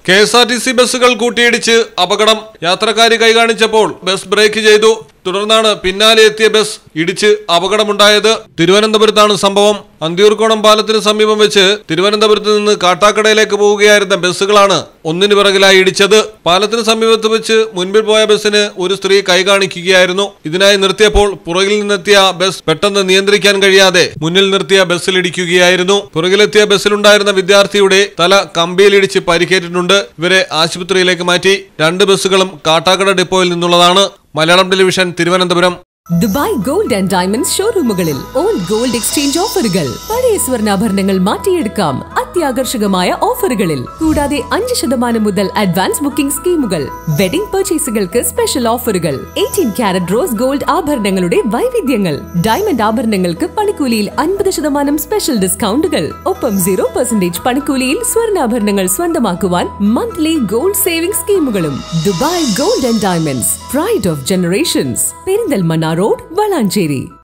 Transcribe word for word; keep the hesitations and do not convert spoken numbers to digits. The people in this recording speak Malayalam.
K S R T C ബസ്സുകൾ കൂട്ടിയിടിച്ച് അപകടം. യാത്രക്കാരി കൈകാണിച്ചപ്പോൾ ബസ് ബ്രേക്ക് ചെയ്തു. തുടർന്നാണ് പിന്നാലെ എത്തിയ ബസ് ഇടിച്ച് അപകടമുണ്ടായത്. തിരുവനന്തപുരത്താണ് സംഭവം. അന്തിയൂർക്കോണം പാലത്തിന് സമീപം വെച്ച് തിരുവനന്തപുരത്ത് നിന്ന് കാട്ടാക്കടയിലേക്ക് പോവുകയായിരുന്ന ബസ്സുകളാണ് ഒന്നിനു പിറകിലായി ഇടിച്ചത്. പാലത്തിന് സമീപത്ത് വെച്ച് മുൻപിൽ പോയ ബസ്സിന് ഒരു സ്ത്രീ കൈകാണിക്കുകയായിരുന്നു. ഇതിനായി നിർത്തിയപ്പോൾ പുറകിൽ നിന്നെത്തിയ ബസ് പെട്ടെന്ന് നിയന്ത്രിക്കാൻ കഴിയാതെ മുന്നിൽ നിർത്തിയ ബസ്സിൽ ഇടിക്കുകയായിരുന്നു. പുറകിലെത്തിയ ബസ്സിലുണ്ടായിരുന്ന വിദ്യാർത്ഥിയുടെ തല കമ്പിയിലിടിച്ച് പരിക്കേറ്റിട്ടുണ്ട്. ഇവരെ ആശുപത്രിയിലേക്ക് മാറ്റി. രണ്ട് ബസ്സുകളും കാട്ടാക്കട ഡിപ്പോയിൽ നിന്നുള്ളതാണ്. Malayalam television Thiruvananthapuram. Dubai gold and diamonds ഷോറൂമുകളിൽ ഓൾഡ് ഗോൾഡ് എക്സ്ചേഞ്ച് ഓഫറുകൾ. പഴയ സ്വർണ്ണാഭരണങ്ങൾ മാറ്റിയെടുക്കാം അത്യാകർഷകമായ ഓഫറുകളിൽ. കൂടാതെ അഞ്ച് ശതമാനം മുതൽ അഡ്വാൻസ് ബുക്കിംഗ് സ്കീമുകൾ. വെഡിംഗ് പർച്ചേസുകൾക്ക് സ്പെഷ്യൽ ഓഫറുകൾ. എയ്റ്റീൻ ക്യാരറ്റ് റോസ് ഗോൾഡ് ആഭരണങ്ങളുടെ വൈവിധ്യങ്ങൾ. ഡയമണ്ട് ആഭരണങ്ങൾക്ക് പണിക്കൂലിയിൽ അൻപത് ശതമാനം സ്പെഷ്യൽ ഡിസ്കൗണ്ടുകൾ. ഒപ്പം സീറോ പെർസെന്റേജ് പണിക്കൂലിയിൽ സ്വർണ്ണാഭരണങ്ങൾ സ്വന്തമാക്കുവാൻ മന്ത്ലി ഗോൾഡ് സേവിംഗ് സ്കീമുകളും. Dubai gold and diamonds, pride of generations. Perinthalmanna road, Valanchery.